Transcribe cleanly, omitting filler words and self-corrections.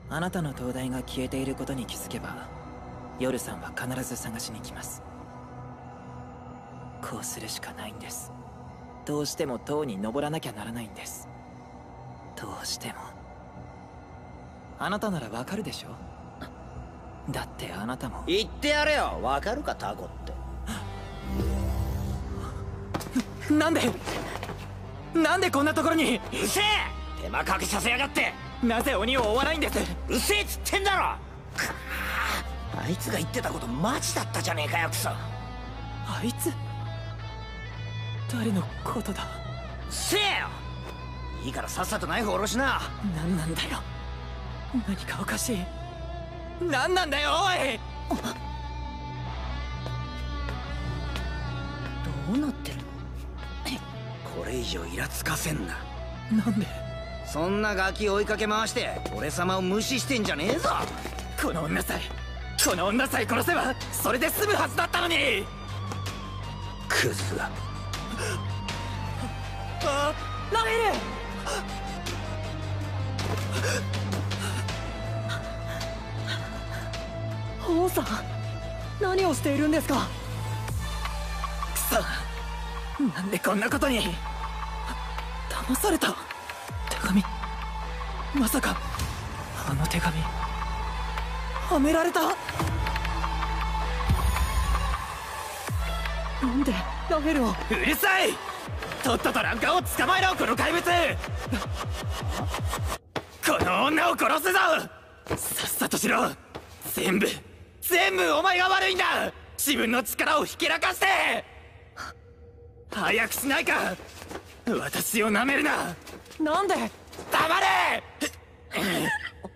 あなたの灯台が消えていることに気づけば夜さんは必ず探しに来ます。こうするしかないんです。どうしても塔に登らなきゃならないんです。どうしても。あなたならわかるでしょ。だってあなたも。 言ってやれよ、わかるかタコって。 なんでこんなところに。 うるせえ、手間かけさせやがって。 なぜ鬼を追わないんです。 うるせえっつってんだろ。あいつが言ってたことマジだったじゃねえかよ、クソ。 あいつ誰のことだ。 うっせえよ。いいからさっさとナイフ下ろしな。 何なんだよ。何かおかしい。何なんだよおい。 どうなってるの。 これ以上イラつかせんな。 なんで。 そんなガキ追いかけ回して俺様を無視してんじゃねえぞ。 この女さえ殺せばそれで済むはずだったのに。 クズが。 ラフェル。 王さん、何をしているんですか。 くそ、なんでこんなことに。騙された。手紙、まさかあの手紙はめられた。 なんでラフェルを。 うるさい。とっととランカーを捕まえろ、この怪物。この女を殺すぞ。さっさとしろ。全部お前が悪いんだ。自分の力をひけらかして。早くしないか。私をなめるな。 なんで。 黙れ。